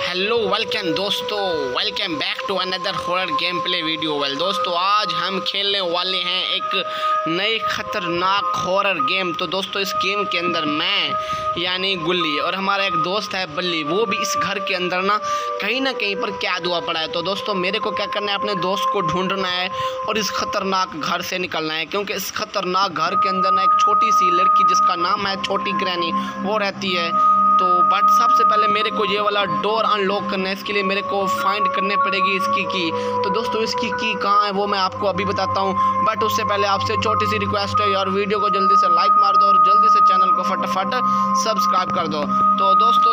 Hello welcome दोस्तों, welcome back to another horror game play video. दोस्तों आज हम खेलने वाले हैं एक नई खतरनाक हॉरर गेम। तो दोस्तों इस गेम के अंदर मैं यानी गुल्ली और हमारा एक दोस्त है बल्ली, वो भी इस घर के अंदर ना कहीं पर कैद हुआ पड़ा है। तो दोस्तों मेरे को क्या करना है, अपने दोस्त को ढूंढना है और इस खतरनाक घर से निकलना है, क्योंकि इस खतरनाक घर के अंदर ना एक छोटी सी लड़की जिसका नाम है छोटी ग्रैनी वो रहती है। तो बट सबसे पहले मेरे को ये वाला डोर अनलॉक करना है, इसके लिए मेरे को फाइंड करने पड़ेगी इसकी की। तो दोस्तों इसकी की कहाँ है वो मैं आपको अभी बताता हूँ, बट उससे पहले आपसे छोटी सी रिक्वेस्ट है यार, वीडियो को जल्दी से लाइक मार दो और जल्दी से चैनल को फटाफट सब्सक्राइब कर दो। तो दोस्तों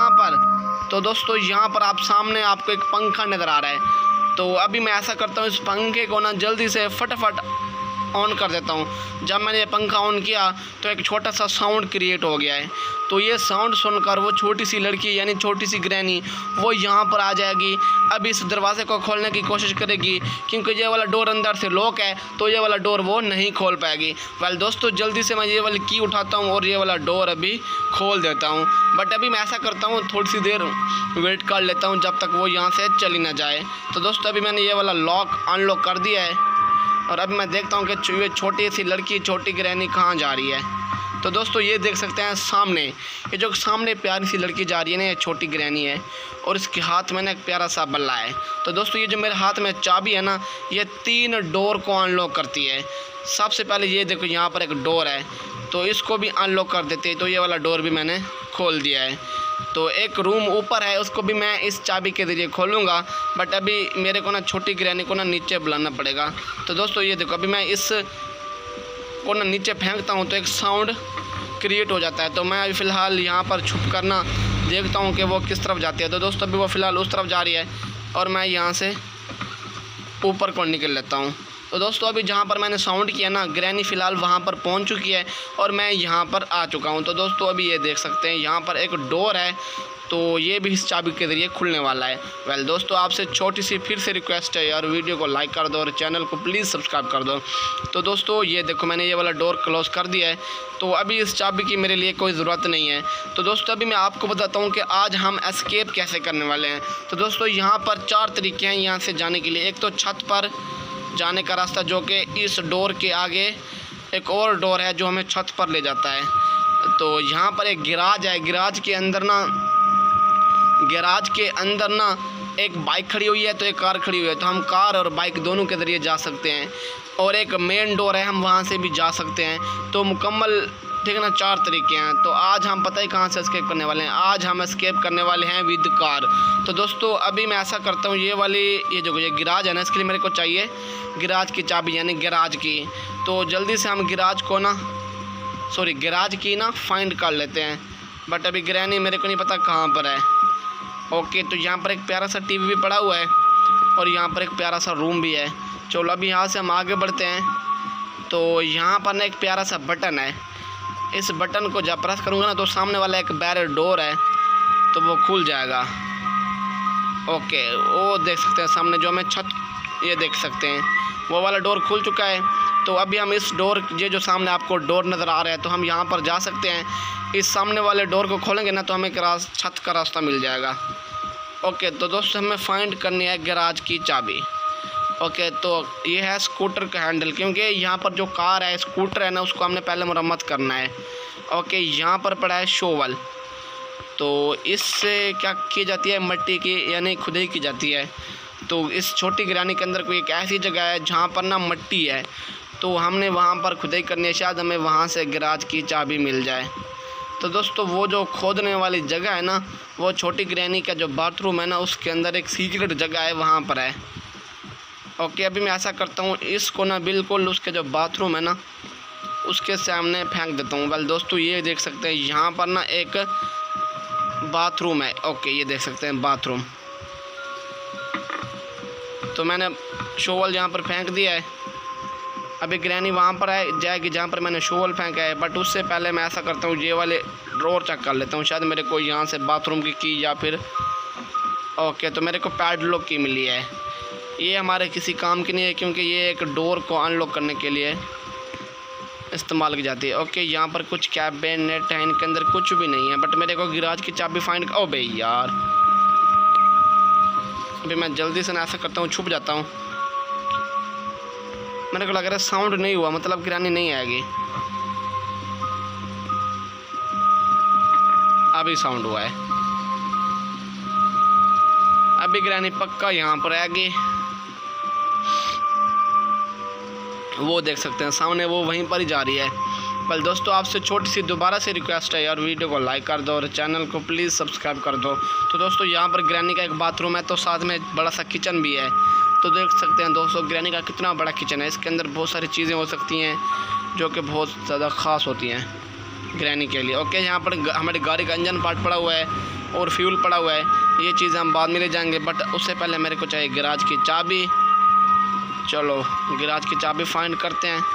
यहाँ पर आप सामने आपको एक पंखा नज़र आ रहा है। तो अभी मैं ऐसा करता हूँ, इस पंखे को ना जल्दी से फटाफट ऑन कर देता हूँ। जब मैंने ये पंखा ऑन किया तो एक छोटा सा साउंड क्रिएट हो गया है। तो ये साउंड सुनकर वो छोटी सी लड़की यानी छोटी सी ग्रैनी वो यहाँ पर आ जाएगी। अब इस दरवाजे को खोलने की कोशिश करेगी, क्योंकि ये वाला डोर अंदर से लॉक है, तो ये वाला डोर वो नहीं खोल पाएगी। वेल दोस्तों जल्दी से मैं ये वाली की उठाता हूँ और ये वाला डोर अभी खोल देता हूँ। बट अभी मैं ऐसा करता हूँ, थोड़ी सी देर वेट कर लेता हूँ जब तक वो यहाँ से चली ना जाए। तो दोस्तों अभी मैंने ये वाला लॉक अनलॉक कर दिया है और अब मैं देखता हूँ कि ये छोटी सी लड़की छोटी ग्रैनी कहाँ जा रही है। तो दोस्तों ये देख सकते हैं सामने, ये जो सामने प्यारी सी लड़की जा रही है ना, ये छोटी ग्रैनी है और इसके हाथ में ना एक प्यारा सा बल्ला है। तो दोस्तों ये जो मेरे हाथ में चाबी है ना, ये 3 डोर को अनलॉक करती है। सबसे पहले ये देखो यहाँ पर एक डोर है, तो इसको भी अनलॉक कर देती है। तो ये वाला डोर भी मैंने खोल दिया है। तो एक रूम ऊपर है, उसको भी मैं इस चाबी के ज़रिए खोलूँगा, बट अभी मेरे को ना छोटी ग्रैनी को ना नीचे बुलाना पड़ेगा। तो दोस्तों ये देखो अभी मैं इस को ना नीचे फेंकता हूँ तो एक साउंड क्रिएट हो जाता है। तो मैं अभी फ़िलहाल यहाँ पर छुप कर ना देखता हूँ कि वो किस तरफ जाती है। तो दोस्तों अभी वो फ़िलहाल उस तरफ जा रही है और मैं यहाँ से ऊपर को निकल लेता हूँ। तो दोस्तों अभी जहाँ पर मैंने साउंड किया ना, ग्रैनी फ़िलहाल वहाँ पर पहुँच चुकी है और मैं यहाँ पर आ चुका हूँ। तो दोस्तों अभी ये देख सकते हैं यहाँ पर एक डोर है, तो ये भी इस चाबी के ज़रिए खुलने वाला है। वेल दोस्तों आपसे छोटी सी फिर से रिक्वेस्ट है यार, वीडियो को लाइक कर दो और चैनल को प्लीज़ सब्सक्राइब कर दो। तो दोस्तों ये देखो मैंने ये वाला डोर क्लोज़ कर दिया है, तो अभी इस चाबी की मेरे लिए कोई ज़रूरत नहीं है। तो दोस्तों अभी मैं आपको बताता हूँ कि आज हम एस्केप कैसे करने वाले हैं। तो दोस्तों यहाँ पर 4 तरीके हैं यहाँ से जाने के लिए। एक तो छत पर जाने का रास्ता, जो कि इस डोर के आगे एक और डोर है जो हमें छत पर ले जाता है। तो यहाँ पर एक गैराज है, गैराज के अंदर ना एक बाइक खड़ी हुई है तो एक कार खड़ी हुई है, तो हम कार और बाइक दोनों के ज़रिए जा सकते हैं। और एक मेन डोर है, हम वहाँ से भी जा सकते हैं। तो मुकम्मल ठीक है ना, 4 तरीके हैं। तो आज हम पता ही कहाँ से एस्केप करने वाले हैं, आज हम एस्केप करने वाले हैं विद कार। तो दोस्तों अभी मैं ऐसा करता हूँ, ये जो गिराज है ना, इसके लिए मेरे को चाहिए गिराज की चाबी यानी गैराज की। तो जल्दी से हम गैराज की ना फाइंड कर लेते हैं। बट अभी ग्रैनी मेरे को नहीं पता कहाँ पर है। ओके तो यहाँ पर एक प्यारा सा टीवी भी पड़ा हुआ है और यहाँ पर एक प्यारा सा रूम भी है। चलो अभी यहाँ से हम आगे बढ़ते हैं। तो यहाँ पर ना एक प्यारा सा बटन है, इस बटन को जब प्रेस करूँगा ना तो सामने वाला एक बैरियर डोर है तो वो खुल जाएगा। ओके वो देख सकते हैं सामने जो हमें छत, ये देख सकते हैं वो वाला डोर खुल चुका है। तो अभी हम इस डोर, ये जो सामने आपको डोर नज़र आ रहा है, तो हम यहाँ पर जा सकते हैं। इस सामने वाले डोर को खोलेंगे ना तो हमें छत का रास्ता मिल जाएगा। ओके तो दोस्तों हमें फाइंड करनी है गैराज की चाबी। ओके तो ये है स्कूटर का हैंडल, क्योंकि यहाँ पर जो कार है स्कूटर है ना, उसको हमने पहले मरम्मत करना है। ओके यहाँ पर पड़ा है शोवल, तो इससे क्या की जाती है, मिट्टी की यानी खुदाई की जाती है। तो इस छोटी ग्रैनी के अंदर कोई एक ऐसी जगह है जहाँ पर ना मिट्टी है, तो हमने वहाँ पर खुदाई करनी है, शायद हमें वहाँ से गैराज की चाबी मिल जाए। तो दोस्तों वो जो खोदने वाली जगह है ना, वो छोटी ग्रैनी का जो बाथरूम है ना, उसके अंदर एक सीक्रेट जगह है, वहाँ पर है। ओके अभी मैं ऐसा करता हूँ, इसको ना बिल्कुल उसके जो बाथरूम है ना उसके सामने फेंक देता हूँ। वेल दोस्तों ये देख सकते हैं यहाँ पर ना एक बाथरूम है। ओके ये देख सकते हैं बाथरूम। तो मैंने शोवल यहाँ पर फेंक दिया है। अभी ग्रैनी वहाँ पर जाएगी जहाँ पर मैंने शोवल फेंका है, बट उससे पहले मैं ऐसा करता हूँ, ये वाले ड्रॉर चेक कर लेता हूँ, शायद मेरे को यहाँ से बाथरूम की या फिर ओके तो मेरे को पैडलॉक की मिली है। ये हमारे किसी काम की नहीं है, क्योंकि ये एक डोर को अनलॉक करने के लिए इस्तेमाल की जाती है। ओके यहाँ पर कुछ कैबिनेट है, इनके अंदर कुछ भी नहीं है, बट मेरे को गैराज की चाबी फाइंड, ओ भाई यार अभी मैं जल्दी से ना ऐसा करता हूँ, छुप जाता हूँ। मेरे को लग रहा है साउंड नहीं हुआ, मतलब ग्रैनी नहीं आएगी। अभी साउंड हुआ है, अभी ग्रैनी पक्का यहाँ पर आएगी। वो देख सकते हैं सामने, वो वहीं पर ही जा रही है। पर दोस्तों आपसे छोटी सी दोबारा से रिक्वेस्ट है यार, वीडियो को लाइक कर दो और चैनल को प्लीज़ सब्सक्राइब कर दो। तो दोस्तों यहाँ पर ग्रैनी का एक बाथरूम है, तो साथ में बड़ा सा किचन भी है। तो देख सकते हैं दोस्तों ग्रैनी का कितना बड़ा किचन है। इसके अंदर बहुत सारी चीज़ें हो सकती हैं जो कि बहुत ज़्यादा ख़ास होती हैं ग्रैनी के लिए। ओके, यहाँ पर हमारी गाड़ी का इंजन पार्ट पड़ा हुआ है और फ्यूल पड़ा हुआ है। ये चीज़ें हम बाद में ले जाएंगे, बट उससे पहले मेरे को चाहिए गैराज की चाबी। चलो गैराज की चाबी फाइंड करते हैं।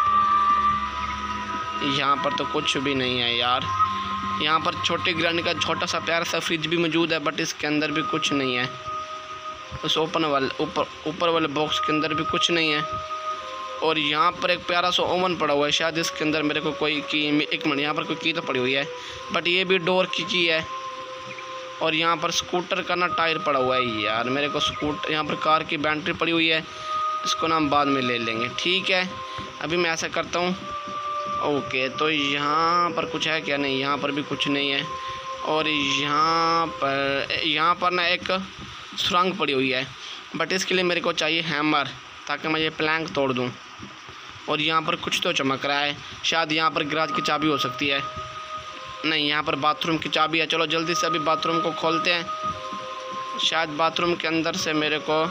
यहाँ पर तो कुछ भी नहीं है यार। यहाँ पर छोटी ग्रैनी का छोटा सा प्यारा सा फ्रिज भी मौजूद है, बट इसके अंदर भी कुछ नहीं है। उस ऊपर वाले बॉक्स के अंदर भी कुछ नहीं है। और यहाँ पर एक प्यारा सा ओवन पड़ा हुआ है, शायद इसके अंदर मेरे को कोई की, एक मिनट, यहाँ पर कोई की तो पड़ी हुई है, बट ये भी डोर की है। और यहाँ पर स्कूटर का ना टायर पड़ा हुआ है यार। मेरे को यहाँ पर कार की बैटरी पड़ी हुई है, इसको ना हम बाद में ले लेंगे। ठीक है, अभी मैं ऐसा करता हूँ। ओके, तो यहाँ पर कुछ है क्या? नहीं, यहाँ पर भी कुछ नहीं है। और यहाँ पर ना एक सुरंग पड़ी हुई है, बट इसके लिए मेरे को चाहिए हैमर, ताकि मैं ये प्लैंक तोड़ दूँ। और यहाँ पर कुछ तो चमक रहा है, शायद यहाँ पर गैराज की चाबी हो सकती है। नहीं, यहाँ पर बाथरूम की चाबी है। चलो जल्दी से अभी बाथरूम को खोलते हैं। शायद बाथरूम के अंदर से मेरे को,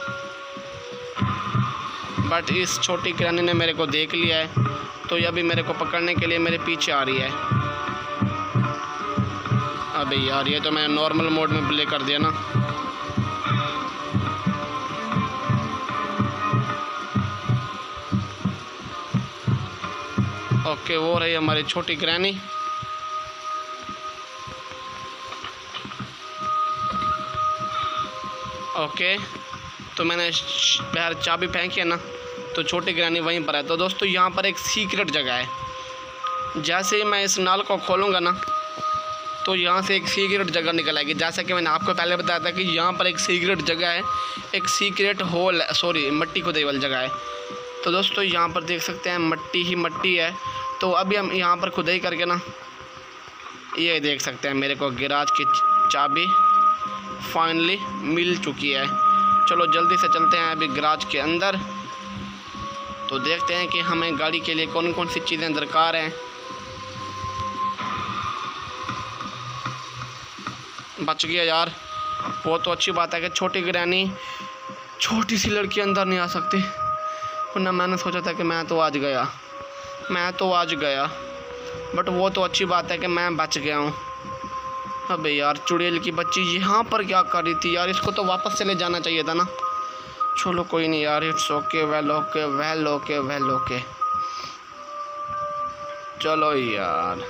बट इस छोटी ग्रैनी ने मेरे को देख लिया है, तो ये अभी मेरे को पकड़ने के लिए मेरे पीछे आ रही है। अबे यार, ये तो मैंने नॉर्मल मोड में प्ले कर दिया ना। ओके, वो रही हमारी छोटी ग्रैनी। ओके, तो मैंने बाहर चाबी फेंकी है ना, तो छोटी ग्रैनी वहीं पर है। तो दोस्तों यहाँ पर एक सीक्रेट जगह है। जैसे ही मैं इस नाल को खोलूँगा ना, तो यहाँ से एक सीक्रेट जगह निकल आएगी। जैसा कि मैंने आपको पहले बताया था कि यहाँ पर एक सीक्रेट जगह है, एक सीक्रेट होल, सॉरी मट्टी खुदाई वाली जगह है। तो दोस्तों यहाँ पर देख सकते हैं मट्टी ही मट्टी है। तो अभी हम यहाँ पर खुदाई करके ना, ये देख सकते हैं मेरे को गैराज की चाबी फाइनली मिल चुकी है। चलो जल्दी से चलते हैं अभी गैराज के अंदर। तो देखते हैं कि हमें गाड़ी के लिए कौन कौन सी चीज़ें दरकार हैं। बच गया यार, वो तो अच्छी बात है कि छोटी ग्रैनी, छोटी सी लड़की अंदर नहीं आ सकती। वरना मैंने सोचा था कि मैं तो आज गया, बट वो तो अच्छी बात है कि मैं बच गया हूँ। अबे यार, चुड़ैल की बच्ची यहाँ पर क्या कर रही थी यार? इसको तो वापस चले जाना चाहिए था ना। चलो कोई नहीं यार, इट्स ओके, वेल ओके। चलो यार,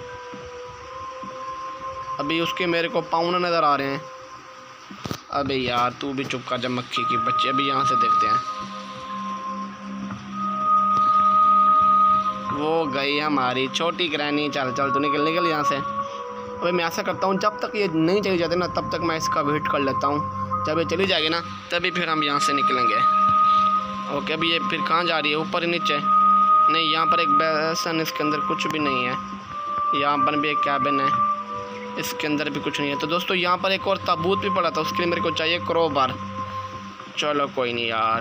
अभी उसके मेरे को पाँव नज़र आ रहे हैं। अबे यार, तू भी चुप कर जा मक्खी की बच्ची। अभी यहाँ से देखते हैं। वो गई हमारी छोटी ग्रैनी। चल तू निकल यहाँ से। अबे मैं ऐसा करता हूँ, जब तक ये नहीं चली जाती ना, तब तक मैं इसका वेट कर लेता हूँ। जब ये चली जाएगी ना, तभी फिर हम यहाँ से निकलेंगे। ओके, अभी ये फिर कहाँ जा रही है? ऊपर ही नीचे? नहीं, यहाँ पर एक बेसन, इसके अंदर कुछ भी नहीं है। यहाँ पर भी एक कैबिन है, इसके अंदर भी कुछ नहीं है। तो दोस्तों यहाँ पर एक और ताबूत भी पड़ा था, उसके लिए मेरे को चाहिए क्रोबार। चलो कोई नहीं यार,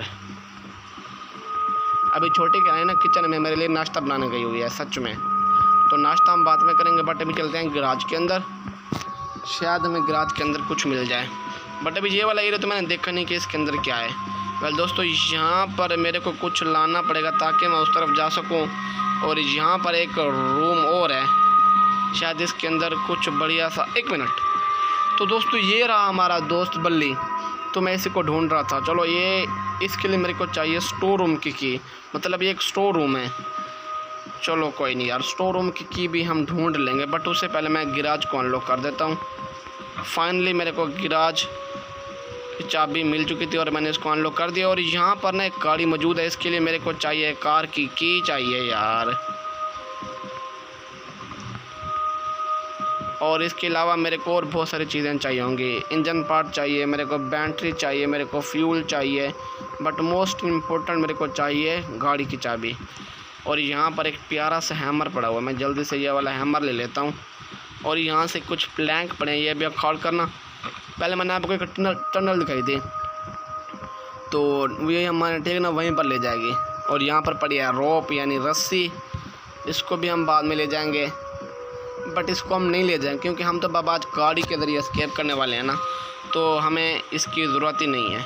अभी छोटी क्या है ना, किचन में मेरे लिए नाश्ता बनाने गई हुई है सच में। तो नाश्ता हम बाद में करेंगे, बट अभी चलते हैं गैराज के अंदर। शायद हमें गैराज के अंदर कुछ मिल जाए, बट अभी ये वाला एरिया तो मैंने देखा नहीं कि इसके अंदर क्या है। वेल दोस्तों, यहाँ पर मेरे को कुछ लाना पड़ेगा ताकि मैं उस तरफ जा सकूँ। और यहाँ पर एक रूम और है, शायद इसके अंदर कुछ बढ़िया सा। एक मिनट, तो दोस्तों ये रहा हमारा दोस्त बल्ली। तो मैं इसी को ढूंढ रहा था। चलो, ये इसके लिए मेरे को चाहिए स्टोर रूम की, मतलब ये एक स्टोर रूम है। चलो कोई नहीं यार, स्टोर रूम की भी हम ढूंढ लेंगे, बट उससे पहले मैं गैराज को अनलॉक कर देता हूँ। फाइनली मेरे को गैराज की चाबी मिल चुकी थी और मैंने इसको अनलॉक कर दिया। और यहाँ पर ना एक गाड़ी मौजूद है, इसके लिए मेरे को चाहिए कार की चाहिए यार। और इसके अलावा मेरे को और बहुत सारी चीज़ें चाहिए होंगी। इंजन पार्ट चाहिए मेरे को, बैटरी चाहिए मेरे को, फ्यूल चाहिए, बट मोस्ट इम्पोर्टेंट मेरे को चाहिए गाड़ी की चाबी। और यहाँ पर एक प्यारा सा हैमर पड़ा हुआ है, मैं जल्दी से ये वाला हैमर ले लेता हूँ। और यहाँ से कुछ प्लैंक पड़े हैं, ये भी खोल करना। पहले मैंने आपको एक टनल दिखाई दी, तो ये हमारे ठीक ना वहीं पर ले जाएगी। और यहाँ पर पड़ी है रोप यानी रस्सी, इसको भी हम बाद में ले जाएंगे, बट इसको हम नहीं ले जाएंगे क्योंकि हम तो बाबा आज गाड़ी के ज़रिए एस्केप करने वाले हैं ना, तो हमें इसकी ज़रूरत ही नहीं है।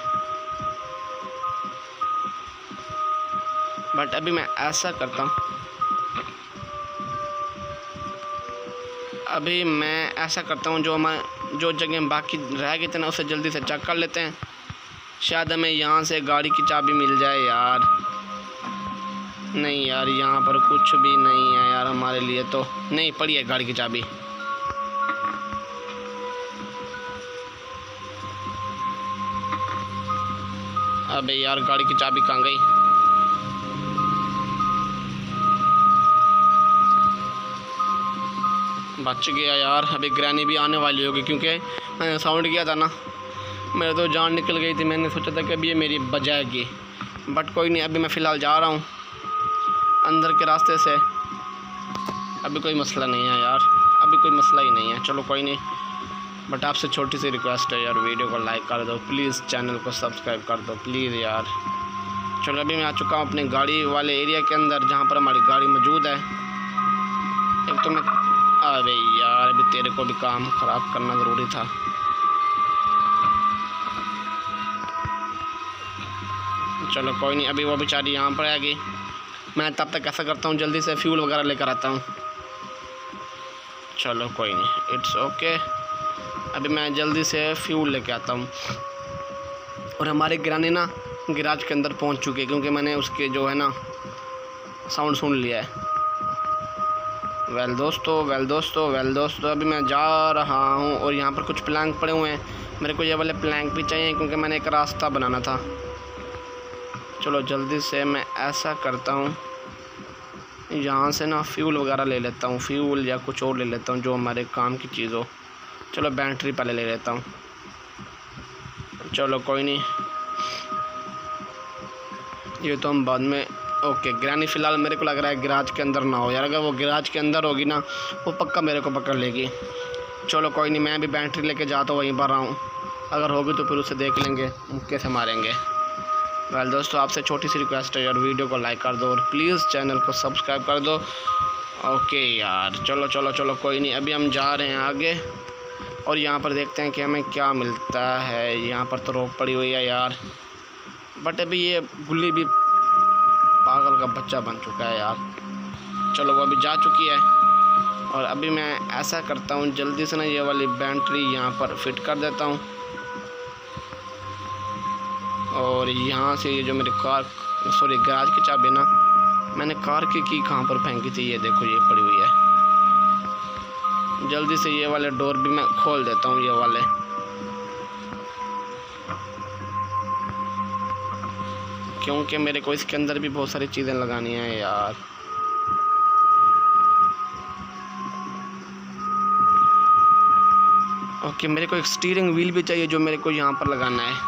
बट अभी मैं ऐसा करता हूँ, जो जगह बाकी रह गए थे ना उसे जल्दी से चेक कर लेते हैं, शायद हमें यहाँ से गाड़ी की चाबी मिल जाए यार। नहीं यार, यहाँ पर कुछ भी नहीं है यार हमारे लिए, तो नहीं पड़ी है गाड़ी की चाबी। अबे यार गाड़ी की चाबी कहाँ गई? बच गया यार। अभी ग्रैनी भी आने वाली होगी क्योंकि मैंने साउंड किया था ना, मेरे तो जान निकल गई थी। मैंने सोचा था कि अभी ये मेरी बजाएगी, बट कोई नहीं। अभी मैं फ़िलहाल जा रहा हूँ अंदर के रास्ते से। अभी कोई मसला नहीं है यार, अभी कोई मसला ही नहीं है। चलो कोई नहीं, बट आपसे छोटी सी रिक्वेस्ट है यार, वीडियो को लाइक कर दो प्लीज़, चैनल को सब्सक्राइब कर दो प्लीज़ यार। चलो अभी मैं आ चुका हूँ अपनी गाड़ी वाले एरिया के अंदर जहाँ पर हमारी गाड़ी मौजूद है। एक तो मैं, अरे यार अभी तेरे को भी काम ख़राब करना ज़रूरी था। चलो कोई नहीं, अभी वो बेचारी यहाँ पर आएगी। मैं तब तक ऐसा करता हूँ, जल्दी से फ्यूल वगैरह लेकर आता हूँ। चलो कोई नहीं, इट्स ओके। अभी मैं जल्दी से फ्यूल लेके आता हूँ। और हमारे गिराने ना गैराज के अंदर पहुँच चुके, क्योंकि मैंने उसके जो है ना साउंड सुन लिया है। वेल दोस्तों अभी मैं जा रहा हूँ और यहाँ पर कुछ प्लैंक पड़े हुए हैं। मेरे को ये वाले प्लैंक भी चाहिए क्योंकि मैंने एक रास्ता बनाना था। चलो जल्दी से मैं ऐसा करता हूँ, यहाँ से ना फ्यूल वगैरह ले लेता हूँ, फ्यूल या कुछ और ले लेता हूँ जो हमारे काम की चीज़ हो। चलो बैटरी पहले ले लेता हूँ। चलो कोई नहीं, ये तो हम बाद में। ओके ग्रैनी फ़िलहाल मेरे को लग रहा है गैराज के अंदर ना हो यार, अगर वो गैराज के अंदर होगी ना वो पक्का मेरे को पकड़ लेगी। चलो कोई नहीं, मैं भी बैटरी लेके जाता हूँ, वहीं पर आऊँ। अगर होगी तो फिर उसे देख लेंगे कैसे मारेंगे। वेल दोस्तों, आपसे छोटी सी रिक्वेस्ट है यार, वीडियो को लाइक कर दो और प्लीज़ चैनल को सब्सक्राइब कर दो। ओके यार चलो कोई नहीं, अभी हम जा रहे हैं आगे और यहाँ पर देखते हैं कि हमें क्या मिलता है। यहाँ पर तो रोक पड़ी हुई है यार, बट अभी ये गुल्ली भी पागल का बच्चा बन चुका है यार। चलो वो अभी जा चुकी है और अभी मैं ऐसा करता हूँ, जल्दी से ना ये वाली बैटरी यहाँ पर फिट कर देता हूँ। और यहाँ से ये जो मेरी गैराज की चाबी ना, मैंने कार की कहाँ पर फेंकी थी, ये देखो ये पड़ी हुई है। जल्दी से ये वाले डोर भी मैं खोल देता हूँ, ये वाले। क्योंकि मेरे को इसके अंदर भी बहुत सारी चीज़ें लगानी है यार। ओके मेरे को एक स्टीयरिंग व्हील भी चाहिए जो मेरे को यहाँ पर लगाना है।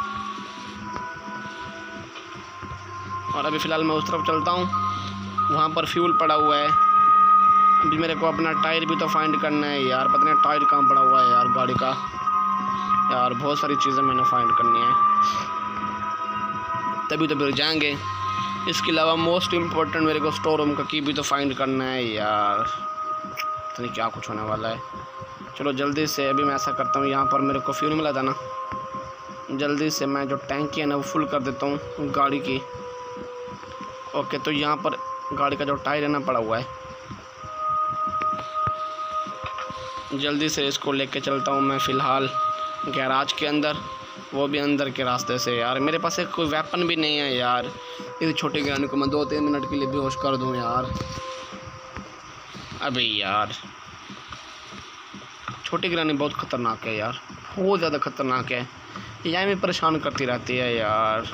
और अभी फ़िलहाल मैं उस तरफ चलता हूँ, वहाँ पर फ्यूल पड़ा हुआ है। अभी मेरे को अपना टायर भी तो फाइंड करना है यार, पता नहीं टायर कहाँ पड़ा हुआ है यार गाड़ी का। यार बहुत सारी चीज़ें मैंने फाइंड करनी है, तभी तो फिर जाएंगे। इसके अलावा मोस्ट इम्पोर्टेंट मेरे को स्टोर रूम का की भी तो फाइंड करना है यार, पता नहीं क्या कुछ होने वाला है। चलो जल्दी से अभी मैं ऐसा करता हूँ, यहाँ पर मेरे को फ्यूल मिला था ना, जल्दी से मैं जो टैंकी है ना वो फुल कर देता हूँ गाड़ी की। ओके तो यहाँ पर गाड़ी का जो टायर है ना पड़ा हुआ है, जल्दी से इसको लेके चलता हूँ मैं फ़िलहाल गैराज के अंदर, वो भी अंदर के रास्ते से। यार मेरे पास एक कोई वेपन भी नहीं है यार, इस छोटी ग्रैनी को मैं 2-3 मिनट के लिए बेहोश कर दूँ यार। अबे यार छोटी ग्रैनी बहुत ख़तरनाक है यार, बहुत ज़्यादा ख़तरनाक है, यह भी परेशान करती रहती है यार।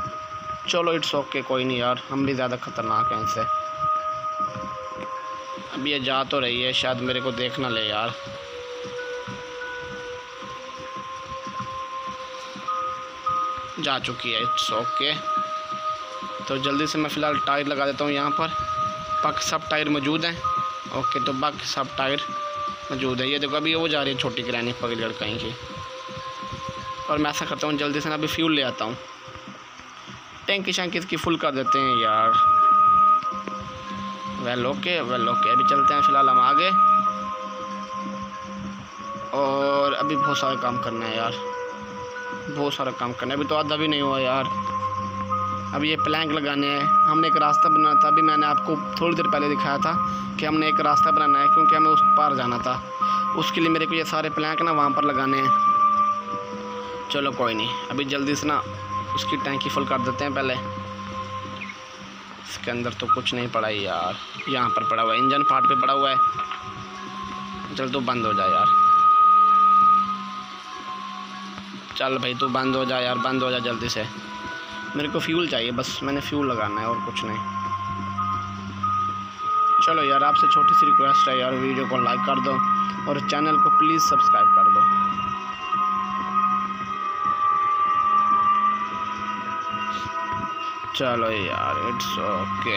चलो इट्स ओके, कोई नहीं यार, हम भी ज़्यादा ख़तरनाक हैं इनसे। अभी ये जा तो रही है, शायद मेरे को देख ना ले यार। जा चुकी है, इट्स ओके। तो जल्दी से मैं फ़िलहाल टायर लगा देता हूँ यहाँ पर। बाकी सब टायर मौजूद हैं। ओके, तो बाकी सब टायर मौजूद है। ये देखो अभी वो जा रही है छोटी ग्रैनी पकड़ कहीं की। और मैं ऐसा करता हूँ जल्दी से ना अभी फ्यूल ले आता हूँ। टैंकी शैंकी इसकी फुल कर देते हैं यार। वेल ओके अभी चलते हैं फ़िलहाल हम आगे। और अभी बहुत सारा काम करना है यार, बहुत सारा काम करना है। अभी तो आधा भी नहीं हुआ यार। अभी ये प्लैंक लगाने हैं। हमने एक रास्ता बनाना था, अभी मैंने आपको थोड़ी देर पहले दिखाया था कि हमने एक रास्ता बनाना है, क्योंकि हमें उस पार जाना था। उसके लिए मेरे को ये सारे प्लैंक ना वहाँ पर लगाने हैं। चलो कोई नहीं, अभी जल्दी से ना उसकी टैंकी फुल कर देते हैं पहले। इसके अंदर तो कुछ नहीं पड़ा है यार, यहाँ पर पड़ा हुआ है, इंजन पार्ट पे पड़ा हुआ है। चल तो बंद हो जाए यार, चल भाई तू बंद हो जा यार, बंद हो जा जल्दी से। मेरे को फ्यूल चाहिए बस, मैंने फ्यूल लगाना है और कुछ नहीं। चलो यार, आपसे छोटी सी रिक्वेस्ट है यार, वीडियो को लाइक कर दो और चैनल को प्लीज़ सब्सक्राइब कर दो। चलो यार, इट्स ओके।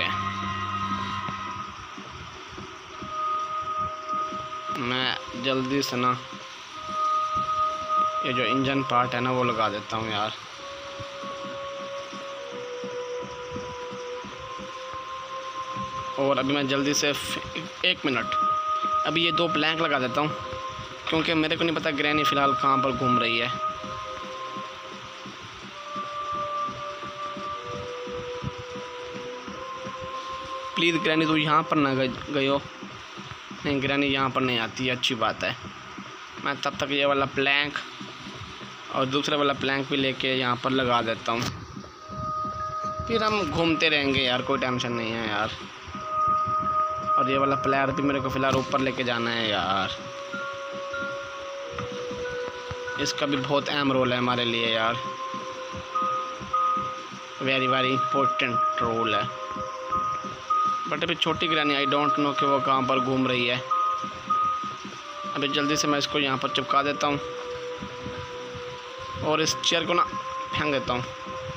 मैं जल्दी से ना ये जो इंजन पार्ट है ना वो लगा देता हूँ यार। और अभी मैं जल्दी से 1 मिनट अभी ये 2 प्लैंक लगा देता हूँ, क्योंकि मेरे को नहीं पता ग्रैनी फ़िलहाल कहाँ पर घूम रही है। प्लीज़ ग्रैनी तू यहाँ पर ना गई हो। नहीं, ग्रैनी यहाँ पर नहीं आती है, अच्छी बात है। मैं तब तक ये वाला प्लैंक और दूसरा वाला प्लैंक भी लेके यहाँ पर लगा देता हूँ, फिर हम घूमते रहेंगे यार, कोई टेंशन नहीं है यार। और ये वाला प्लेयर भी मेरे को फ़िलहाल ऊपर लेके जाना है यार। इसका भी बहुत अहम रोल है हमारे लिए यार, वेरी वेरी इम्पोर्टेंट रोल है। बट अभी छोटी ग्रैनी, आई डोंट नो कि वो कहाँ पर घूम रही है। अभी जल्दी से मैं इसको यहाँ पर चिपका देता हूँ और इस चेयर को ना फेंक देता हूँ।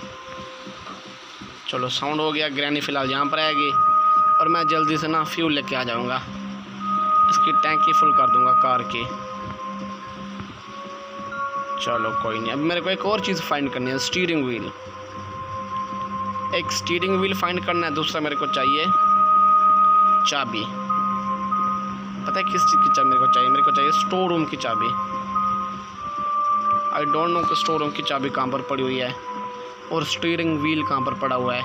चलो साउंड हो गया, ग्रैनी फ़िलहाल यहाँ पर आएगी और मैं जल्दी से ना फ्यूल लेके आ जाऊँगा। इसकी टैंकी फुल कर दूँगा कार की। चलो कोई नहीं, अब मेरे को एक और चीज़ फाइंड करनी है, स्टीयरिंग व्हील। एक स्टीयरिंग व्हील फाइंड करना है, दूसरा मेरे को चाहिए चाबी। पता है किस चीज़ की चाबी मेरे को चाहिए? मेरे को चाहिए स्टोर रूम की चाबी। आई डोंट नो कि स्टोर रूम की चाबी कहाँ पर पड़ी हुई है और स्टीयरिंग व्हील कहाँ पर पड़ा हुआ है,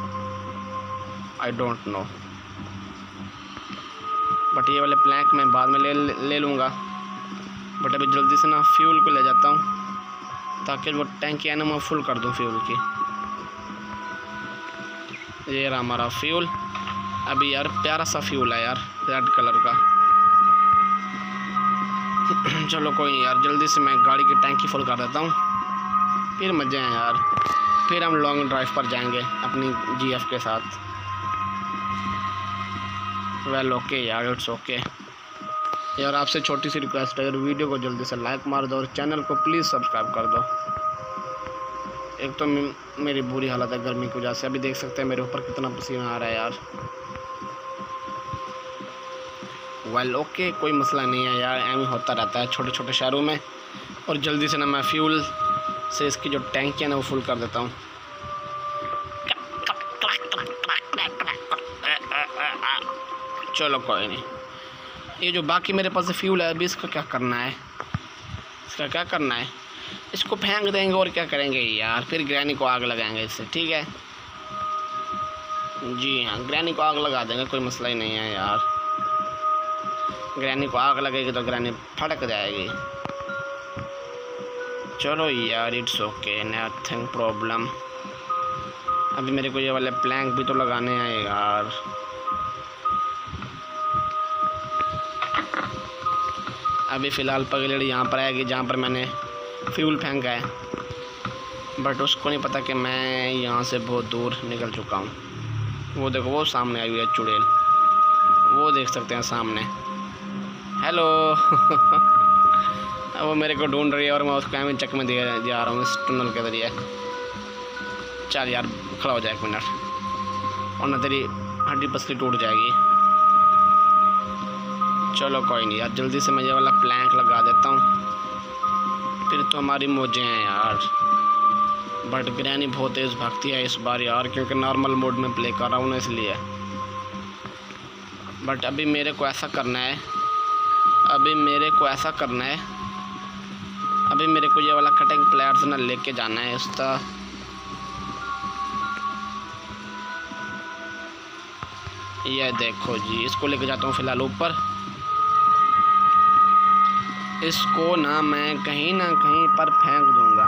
आई डोंट नो। बट ये वाले प्लैंक मैं बाद में ले लूँगा। बट अभी जल्दी से ना फ्यूल को ले जाता हूँ ताकि वो टैंकी है ना मैं फुल कर दूँ फ्यूल की। ये रहा हमारा फ्यूल। अभी यार प्यारा सा फ्यूल है यार, रेड कलर का। चलो कोई नहीं यार, जल्दी से मैं गाड़ी की टैंकी फुल कर देता हूँ, फिर मज़े हैं यार। फिर हम लॉन्ग ड्राइव पर जाएंगे अपनी जीएफ के साथ। वेल ओके यार, इट्स ओके यार। आपसे छोटी सी रिक्वेस्ट है यार, वीडियो को जल्दी से लाइक मार दो और चैनल को प्लीज़ सब्सक्राइब कर दो। एक तो मेरी बुरी हालत है गर्मी की वजह से, अभी देख सकते हैं मेरे ऊपर कितना पसीना आ रहा है यार। वेल ओके, कोई मसला नहीं है यार, एम होता रहता है छोटे छोटे शहरों में। और जल्दी से ना मैं फ्यूल से इसकी जो टैंकी है ना वो फुल कर देता हूँ। चलो कोई नहीं, ये जो बाकी मेरे पास फ्यूल है अभी इसका क्या करना है? इसका क्या करना है? इसको फेंक देंगे और क्या करेंगे यार, फिर ग्रैनी को आग लगाएंगे इससे, ठीक है? जी हाँ, ग्रैनी को आग लगा देंगे, कोई मसला ही नहीं है यार। ग्रैनी को आग लगेगी तो ग्रैनी फटक जाएगी। चलो यार, इट्स ओके, नथिंग प्रॉब्लम। अभी मेरे को ये वाले प्लैंक भी तो लगाने हैं यार। अभी फ़िलहाल पगलेड़ी यहाँ पर आएगी जहाँ पर मैंने फ्यूल फेंका है, बट उसको नहीं पता कि मैं यहाँ से बहुत दूर निकल चुका हूँ। वो देखो वो सामने आई हुई है चुड़ैल, वो देख सकते हैं सामने। हेलो वो मेरे को ढूंढ रही है और मैं उसको एम चक में दिया जा रहा हूँ इस टनल के ज़रिए। चल यार खड़ा हो जाए 1 मिनट, और ना तेरी हड्डी पसली टूट जाएगी। चलो कोई नहीं यार, जल्दी से मैं ये वाला प्लैंक लगा देता हूँ, फिर तो हमारी मौजें हैं यार। बट ग्रैनी बहुत तेज़ भागती है इस बार यार, क्योंकि नॉर्मल मोड में प्ले कर रहा हूँ ना इसलिए। बट अभी मेरे को ऐसा करना है, अभी मेरे को ये वाला कटिंग प्लेयर्स ना लेके जाना है इसका। ये देखो जी, इसको लेके जाता हूँ फ़िलहाल ऊपर। इसको ना मैं कहीं ना कहीं पर फेंक दूंगा।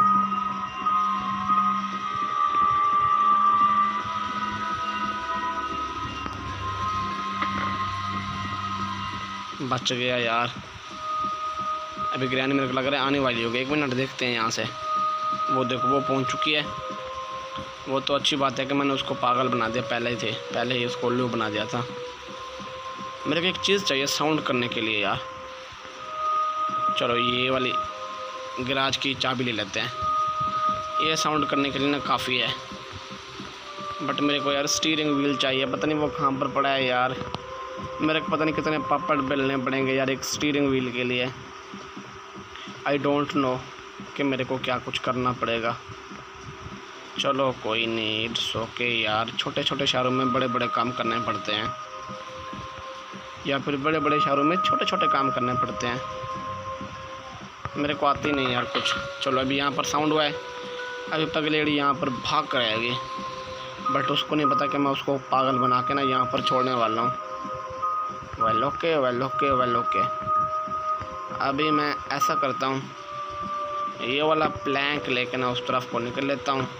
बच गया यार। अभी ग्रैनी मेरे को लग रहा है आने वाली होगी, 1 मिनट देखते हैं यहाँ से। वो देखो वो पहुँच चुकी है। वो तो अच्छी बात है कि मैंने उसको पागल बना दिया पहले ही उसको उल्लू बना दिया था। मेरे को एक चीज़ चाहिए साउंड करने के लिए यार। चलो ये वाली गैराज की चाबी ले लेते हैं, ये साउंड करने के लिए ना काफ़ी है। बट मेरे को यार स्टीयरिंग व्हील चाहिए, पता नहीं वो कहाँ पर पड़ा है यार। मेरे को पता नहीं कितने पापड़ बेलने पड़ेंगे यार एक स्टीयरिंग व्हील के लिए। आई डोंट नो कि मेरे को क्या कुछ करना पड़ेगा। चलो कोई नहीं, इट्स ओके यार। छोटे छोटे शहरों में बड़े बड़े काम करने पड़ते हैं, या फिर बड़े बड़े शहरों में छोटे छोटे काम करने पड़ते हैं। मेरे को आती नहीं यार कुछ। चलो अभी यहाँ पर साउंड हुआ है, अभी पगलेड़ी यहाँ पर भाग कर आएगी। बट उसको नहीं पता कि मैं उसको पागल बना के ना यहाँ पर छोड़ने वाला हूँ। Well okay. अभी मैं ऐसा करता हूँ, ये वाला प्लैंक लेके ना उस तरफ को निकल लेता हूँ,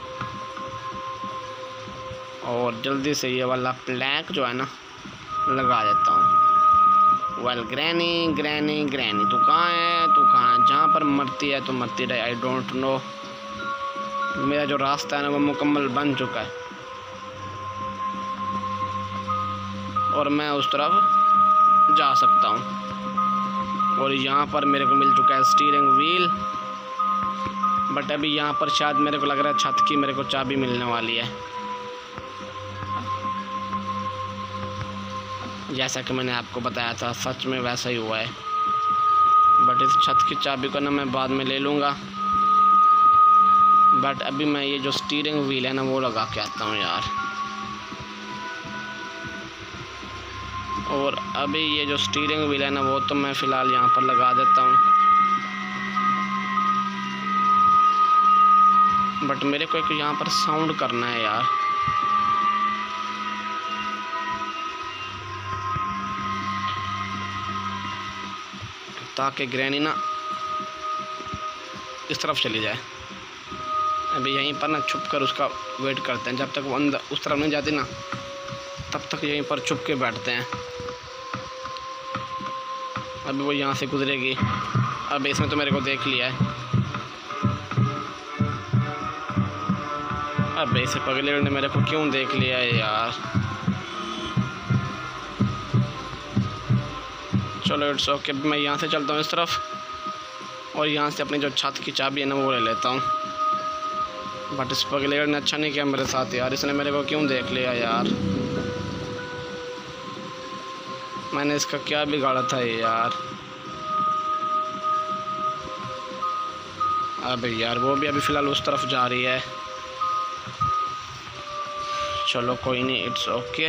और जल्दी से ये वाला प्लैंक जो है ना लगा देता हूँ। वेल ग्रैनी तू कहाँ है? जहाँ पर मरती है तो मरती रहे। आई डोंट नो, मेरा जो रास्ता है ना वो मुकम्मल बन चुका है, और मैं उस तरफ जा सकता हूँ। और यहाँ पर मेरे को मिल चुका है स्टीयरिंग व्हील। बट अभी यहाँ पर शायद मेरे को लग रहा है छत की मेरे को चाबी मिलने वाली है, जैसा कि मैंने आपको बताया था सच में वैसा ही हुआ है। बट इस छत की चाबी को ना मैं बाद में ले लूँगा। बट अभी मैं ये जो स्टीयरिंग व्हील है ना वो लगा के आता हूँ यार। और अभी ये जो स्टीयरिंग व्हील है ना वो तो मैं फ़िलहाल यहाँ पर लगा देता हूँ। बट मेरे को एक यहाँ पर साउंड करना है यार। ताकि ग्रैनी ना इस तरफ चली जाए। अभी यहीं पर ना छुप कर उसका वेट करते हैं, जब तक वो अंदर उस तरफ नहीं जाती ना तब तक यहीं पर छुप के बैठते हैं। अभी वो यहाँ से गुजरेगी। अब इसमें तो मेरे को देख लिया है। अब इसे पगले ने मेरे को क्यों देख लिया है यार। चलो इट्स ओके, मैं यहाँ से चलता हूँ इस तरफ, और यहाँ से अपनी जो छत की चाबी है ना वो ले लेता हूँ। बट इस पगलेड़ ने अच्छा नहीं किया मेरे साथ यार, इसने मेरे को क्यों देख लिया यार। मैंने इसका क्या बिगाड़ा था यार। अबे यार वो भी अभी फ़िलहाल उस तरफ जा रही है। चलो कोई नहीं, इट्स ओके।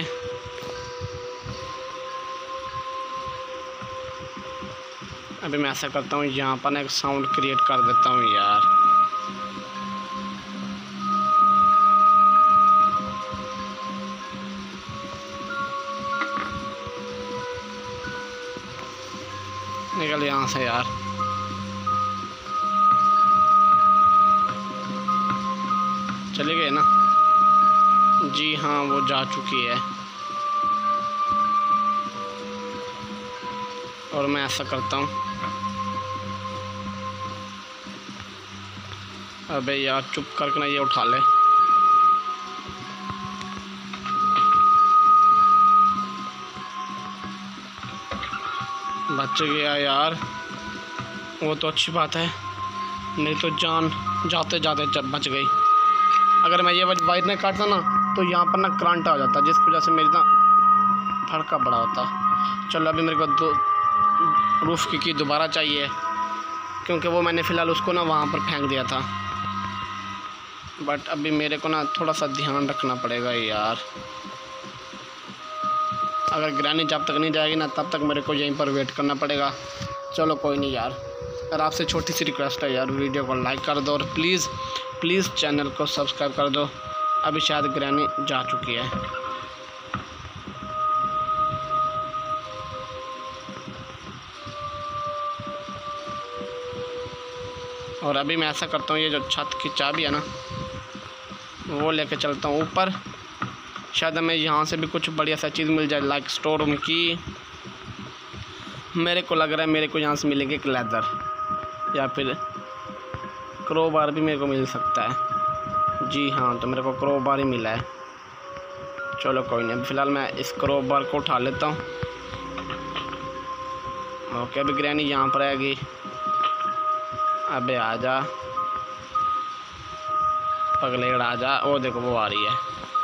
अभी मैं ऐसा करता हूँ, यहाँ पर ना एक साउंड क्रिएट कर देता हूँ यार। निकल यहाँ से यार। चले गए ना? जी हाँ वो जा चुकी है। और मैं ऐसा करता हूँ, अबे यार चुप करके ना ये उठा ले। बच गया यार, वो तो अच्छी बात है, नहीं तो जान जाते जाते जब बच गई। अगर मैं ये वायर नहीं काटता ना तो यहाँ पर ना करंट आ जाता, जिसकी वजह से मेरी ना फड़का बड़ा होता। चलो अभी मेरे को रूफ की दोबारा चाहिए, क्योंकि वो मैंने फ़िलहाल उसको ना वहाँ पर फेंक दिया था। बट अभी मेरे को ना थोड़ा सा ध्यान रखना पड़ेगा यार। अगर ग्रैनी जब तक नहीं जाएगी ना तब तक मेरे को यहीं पर वेट करना पड़ेगा। चलो कोई नहीं यार, और आपसे छोटी सी रिक्वेस्ट है यार, वीडियो को लाइक कर दो और प्लीज़ चैनल को सब्सक्राइब कर दो। अभी शायद ग्रैनी जा चुकी है। और अभी मैं ऐसा करता हूँ, ये जो छत की चाबी है ना वो लेके चलता हूँ ऊपर। शायद हमें यहाँ से भी कुछ बढ़िया सा चीज़ मिल जाए, लाइक स्टोर रूम की। मेरे को लग रहा है मेरे को यहाँ से मिलेगी एक लेदर या फिर क्रोबार भी मेरे को मिल सकता है। जी हाँ, तो मेरे को क्रोबार ही मिला है। चलो कोई नहीं, फ़िलहाल मैं इस क्रोबार को उठा लेता हूँ। ओके, अभी ग्रैनी यहाँ पर आएगी। अबे आजा पगलेड़ आजा। ओ देखो वो आ रही है।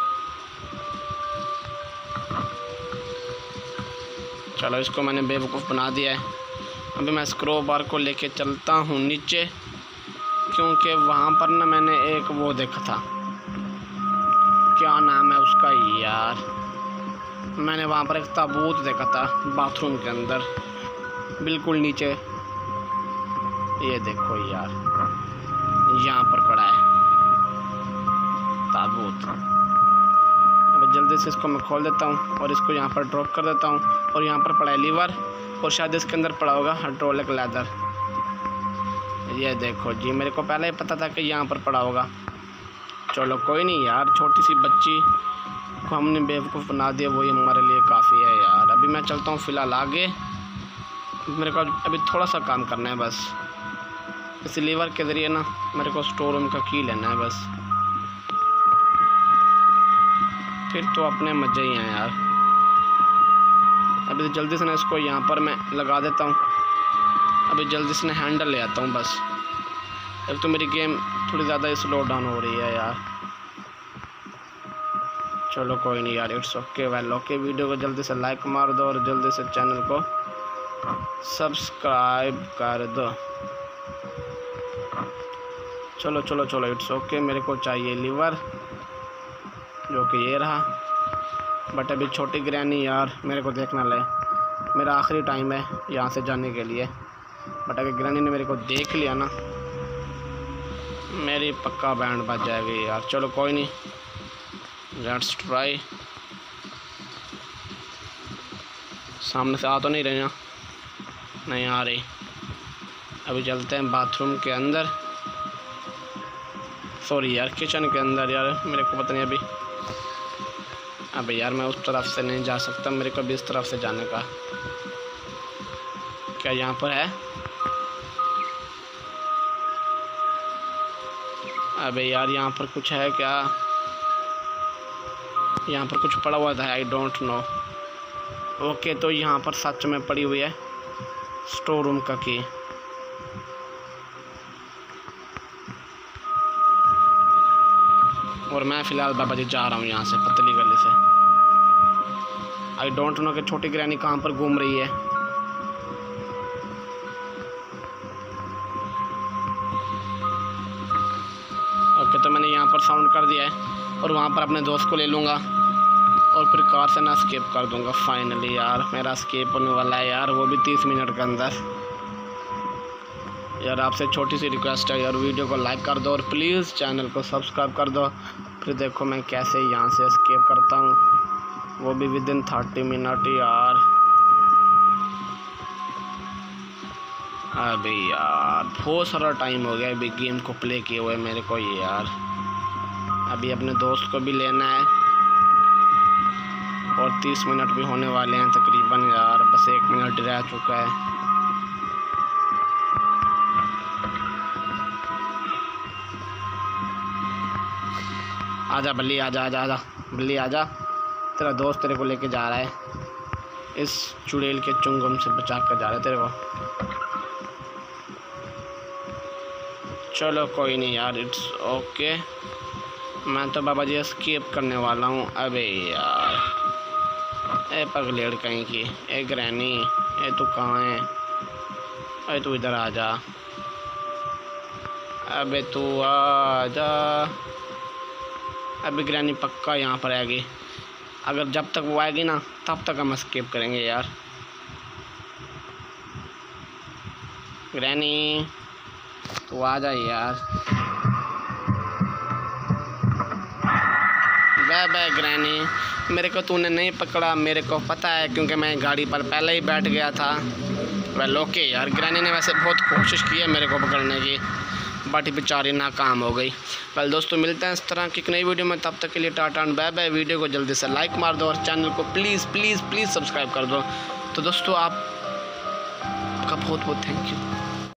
चलो इसको मैंने बेवकूफ़ बना दिया है। अभी मैं स्क्रो बार को लेके चलता हूँ नीचे, क्योंकि वहाँ पर ना मैंने एक वो देखा था, क्या नाम है उसका यार, मैंने वहाँ पर एक ताबूत देखा था बाथरूम के अंदर बिल्कुल नीचे। ये देखो यार, यहाँ पर पड़ा है ताबूत। अब जल्दी से इसको मैं खोल देता हूँ और इसको यहाँ पर ड्रॉप कर देता हूँ। और यहाँ पर पड़ा है लीवर, और शायद इसके अंदर पड़ा होगा हाइड्रोलिक लेदर। ये देखो जी, मेरे को पहले ही पता था कि यहाँ पर पड़ा होगा। चलो कोई नहीं यार, छोटी सी बच्ची को हमने बेवकूफ़ बना दिया, वही हमारे लिए काफ़ी है यार। अभी मैं चलता हूँ फ़िलहाल आगे, मेरे को अभी थोड़ा सा काम करना है बस। इस लीवर के ज़रिए ना मेरे को स्टोर रूम का की लेना है बस, फिर तो अपने मज़े ही हैं यार। अभी जल्दी से ना इसको यहाँ पर मैं लगा देता हूँ। अभी जल्दी से ना हैंडल ले आता हूँ बस। अब तो मेरी गेम थोड़ी ज़्यादा स्लो डाउन हो रही है यार। चलो कोई नहीं यार, it's okay well okay. Video को जल्दी से लाइक मार दो और जल्दी से चैनल को सब्सक्राइब कर दो। चलो चलो चलो, इट्स ओके। मेरे को चाहिए लीवर, जो कि ये रहा। बट अभी छोटी ग्रैनी यार मेरे को देखना ले, मेरा आखिरी टाइम है यहाँ से जाने के लिए। बट अगर ग्रैनी ने मेरे को देख लिया ना, मेरी पक्का बैंड बज जाएगी यार। चलो कोई नहीं, लेट्स ट्राई। सामने से आ तो नहीं रही ना, नहीं आ रही। अभी चलते हैं बाथरूम के अंदर, सॉरी यार किचन के अंदर यार। मेरे को पता नहीं अभी यार मैं उस तरफ से नहीं जा सकता, मेरे को भी इस तरफ से जाने का। क्या यहाँ पर है? अबे यार यहाँ पर कुछ है क्या? यहाँ पर कुछ पड़ा हुआ था, आई डोंट नो। ओके, तो यहाँ पर सच में पड़ी हुई है स्टोर रूम का की। और मैं फ़िलहाल बाबा जी जा रहा हूँ यहाँ से पतली गली से। आई डोंट नो कि छोटी ग्रैनी कहाँ पर घूम रही है। ओके, तो मैंने यहाँ पर साउंड कर दिया है और वहाँ पर अपने दोस्त को ले लूँगा और फिर कार से ना स्केप कर दूँगा। फाइनली यार मेरा स्केप होने वाला है यार, वो भी 30 मिनट के अंदर। यार आपसे छोटी सी रिक्वेस्ट है यार, वीडियो को लाइक कर दो और प्लीज़ चैनल को सब्सक्राइब कर दो। फिर देखो मैं कैसे यहाँ से एस्केप करता हूँ, वो भी विदिन 30 मिनट यार। अबे यार बहुत सारा टाइम हो गया अभी गेम को प्ले किए हुए मेरे को ये यार। अभी अपने दोस्त को भी लेना है और 30 मिनट भी होने वाले हैं तकरीबन यार, बस 1 मिनट रह चुका है। आजा बल्ली, आजा आजा आजा बल्ली आजा, तेरा दोस्त तेरे को लेके जा रहा है। इस चुड़ैल के चुंगम से बचा कर जा रहे तेरे को। चलो कोई नहीं यार, इट्स ओके। मैं तो बाबा जी एस्केप करने वाला हूँ। अबे यार, ए पगलेड़ कहीं की, ए ग्रैनी, ए तू कहाँ है? अरे तू इधर आ जा, अबे तू आ जा। अभी ग्रैनी पक्का यहाँ पर आएगी। अगर जब तक वो आएगी ना तब तक हम एस्केप करेंगे यार। ग्रैनी तू आ जा यार। बे ग्रैनी, मेरे को तूने नहीं पकड़ा, मेरे को पता है क्योंकि मैं गाड़ी पर पहले ही बैठ गया था। वेल ओके यार, ग्रैनी ने वैसे बहुत कोशिश की है मेरे को पकड़ने की, बट बेचारी नाकाम हो गई। वेल दोस्तों, मिलते हैं इस तरह की एक नई वीडियो में, तब तक के लिए tata and bye bye. Video को जल्दी से लाइक मार दो और चैनल को प्लीज़ प्लीज़ प्लीज़ सब्सक्राइब कर दो। तो दोस्तों आपका बहुत बहुत थैंक यू।